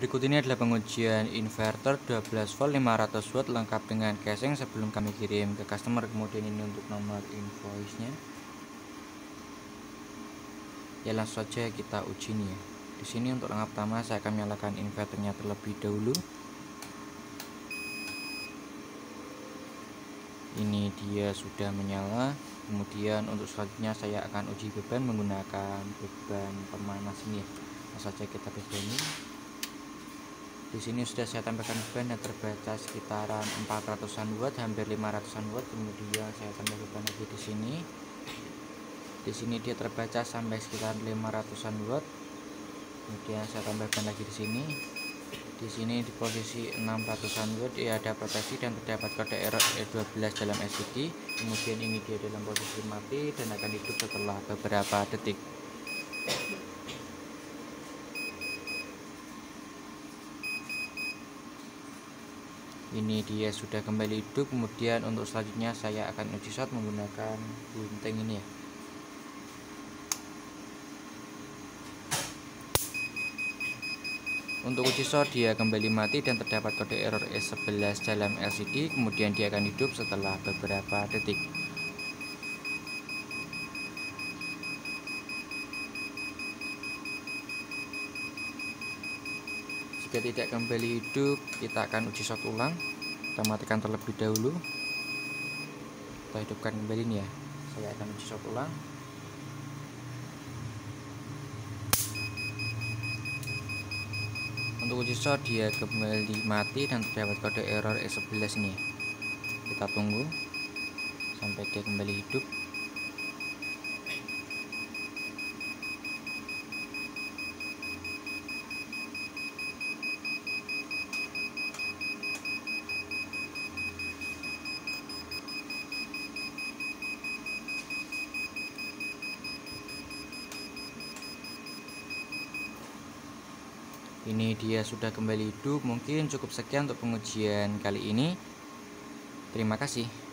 Berikut ini adalah pengujian inverter 12 volt 500 watt lengkap dengan casing sebelum kami kirim ke customer. Kemudian ini untuk nomor invoice-nya. Ya, langsung saja kita uji nih ya. Di sini untuk langkah pertama saya akan menyalakan inverternya terlebih dahulu. Ini dia sudah menyala. Kemudian untuk selanjutnya saya akan uji beban menggunakan beban pemanas ini ya. Langsung saja kita bebani. Di sini sudah saya tambahkan beban yang terbaca sekitaran 400-an watt, hampir 500-an watt. Kemudian saya tambah beban lagi di sini. Di sini dia terbaca sampai sekitar 500-an watt. Kemudian saya tambah beban lagi di sini. Di sini di posisi 600-an watt ya, ada proteksi dan terdapat kode error E12 dalam LCD. Kemudian ini dia dalam posisi mati dan akan hidup setelah beberapa detik. Ini dia sudah kembali hidup. Kemudian untuk selanjutnya saya akan uji short menggunakan gunting ini ya. Untuk uji short dia kembali mati dan terdapat kode error E11 dalam LCD. Kemudian dia akan hidup setelah beberapa detik. Jika tidak kembali hidup, kita akan uji short ulang. Kita matikan terlebih dahulu. Kita hidupkan kembali nih ya. Saya akan uji short ulang. Untuk uji short dia kembali mati dan terdapat kode error E11 nih. Kita tunggu sampai dia kembali hidup. Ini dia sudah kembali hidup. Mungkin cukup sekian untuk pengujian kali ini. Terima kasih.